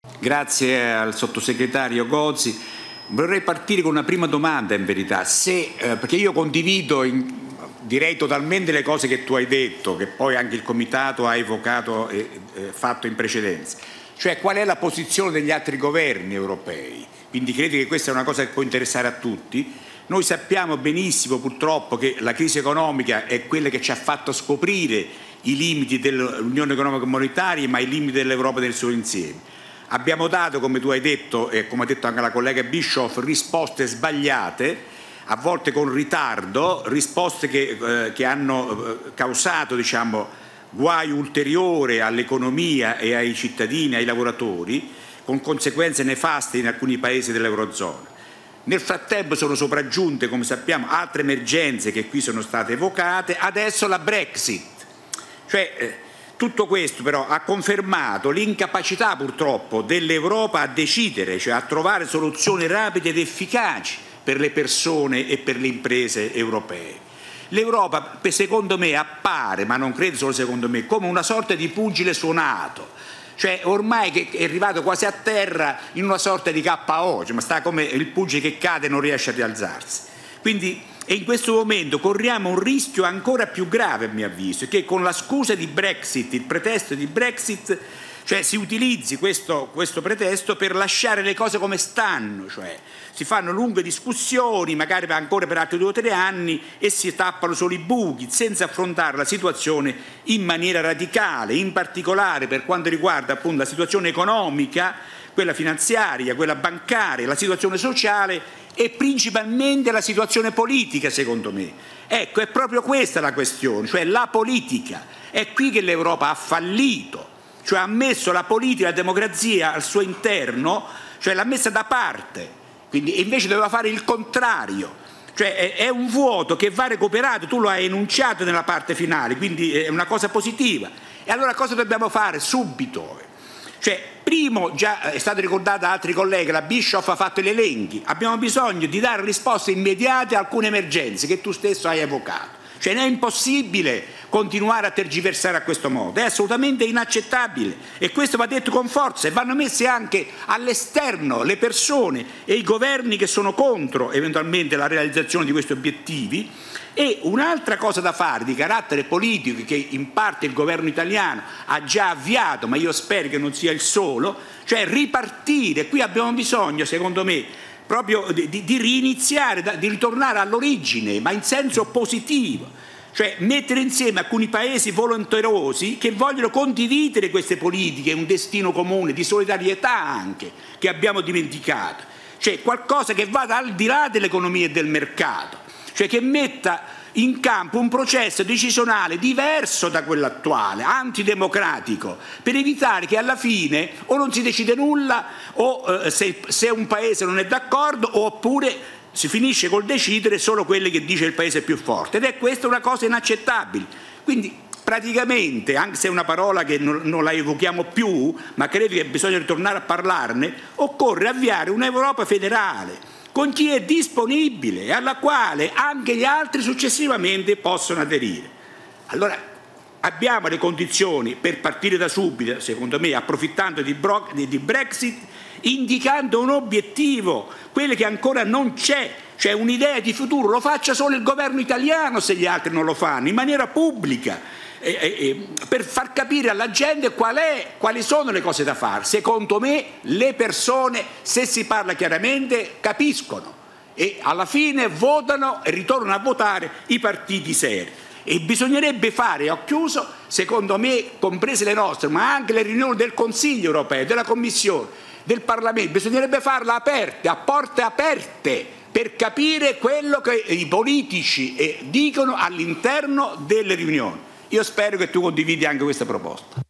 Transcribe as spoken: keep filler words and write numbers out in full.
Grazie al sottosegretario Gozi. Vorrei partire con una prima domanda, in verità, se, eh, perché io condivido in, direi totalmente le cose che tu hai detto, che poi anche il Comitato ha evocato e eh, fatto in precedenza, cioè qual è la posizione degli altri governi europei. Quindi credo che questa è una cosa che può interessare a tutti. Noi sappiamo benissimo purtroppo che la crisi economica è quella che ci ha fatto scoprire i limiti dell'Unione Economica e Monetaria, ma i limiti dell'Europa nel suo insieme. Abbiamo dato, come tu hai detto e come ha detto anche la collega Bischoff, risposte sbagliate, a volte con ritardo, risposte che, eh, che hanno eh, causato, diciamo, guai ulteriore all'economia e ai cittadini, ai lavoratori, con conseguenze nefaste in alcuni paesi dell'Eurozona. Nel frattempo sono sopraggiunte, come sappiamo, altre emergenze che qui sono state evocate, adesso la Brexit. Cioè, eh, tutto questo però ha confermato l'incapacità purtroppo dell'Europa a decidere, cioè a trovare soluzioni rapide ed efficaci per le persone e per le imprese europee. L'Europa, secondo me, appare, ma non credo solo secondo me, come una sorta di pugile suonato. Cioè ormai che è arrivato quasi a terra in una sorta di K O, cioè, ma sta come il pugile che cade e non riesce a rialzarsi. Quindi, e in questo momento corriamo un rischio ancora più grave, a mio avviso, che con la scusa di Brexit, il pretesto di Brexit, cioè si utilizzi questo, questo pretesto per lasciare le cose come stanno, cioè si fanno lunghe discussioni, magari ancora per altri due o tre anni, e si tappano solo i buchi, senza affrontare la situazione in maniera radicale, in particolare per quanto riguarda appunto la situazione economica, quella finanziaria, quella bancaria, la situazione sociale e principalmente la situazione politica, secondo me. Ecco, è proprio questa la questione, cioè la politica. È qui che l'Europa ha fallito, cioè ha messo la politica e la democrazia al suo interno, cioè l'ha messa da parte, quindi invece doveva fare il contrario. Cioè è, è un vuoto che va recuperato, tu lo hai enunciato nella parte finale, quindi è una cosa positiva. E allora cosa dobbiamo fare subito? Cioè, primo, già è stato ricordato da altri colleghi, la Bischoff ha fatto gli elenchi, abbiamo bisogno di dare risposte immediate a alcune emergenze che tu stesso hai evocato. Cioè è impossibile continuare a tergiversare a questo modo, è assolutamente inaccettabile e questo va detto con forza e vanno messe anche all'esterno le persone e i governi che sono contro eventualmente la realizzazione di questi obiettivi. E un'altra cosa da fare di carattere politico che in parte il governo italiano ha già avviato, ma io spero che non sia il solo, cioè ripartire. Qui abbiamo bisogno, secondo me, proprio di, di, di riniziare, di ritornare all'origine, ma in senso positivo, cioè mettere insieme alcuni paesi volenterosi che vogliono condividere queste politiche, un destino comune, di solidarietà anche, che abbiamo dimenticato, cioè qualcosa che vada al di là dell'economia e del mercato, cioè che metta in campo un processo decisionale diverso da quello attuale, antidemocratico, per evitare che alla fine o non si decide nulla o eh, se, se un paese non è d'accordo oppure si finisce col decidere solo quello che dice il paese più forte ed è questa una cosa inaccettabile. Quindi praticamente, anche se è una parola che non, non la evochiamo più, ma credo che bisogna ritornare a parlarne, occorre avviare un'Europa federale con chi è disponibile e alla quale anche gli altri successivamente possono aderire. Allora abbiamo le condizioni per partire da subito, secondo me, approfittando di, di Brexit, indicando un obiettivo, quello che ancora non c'è, cioè un'idea di futuro. Lo faccia solo il governo italiano se gli altri non lo fanno, in maniera pubblica, eh, eh, per far capire alla gente qual è, quali sono le cose da fare. Secondo me le persone, se si parla chiaramente, capiscono e alla fine votano e ritornano a votare i partiti seri. E bisognerebbe fare, ho chiuso, secondo me, comprese le nostre, ma anche le riunioni del Consiglio europeo, della Commissione, del Parlamento, bisognerebbe farle aperte, a porte aperte, per capire quello che i politici eh, dicono all'interno delle riunioni. Io spero che tu condividi anche questa proposta.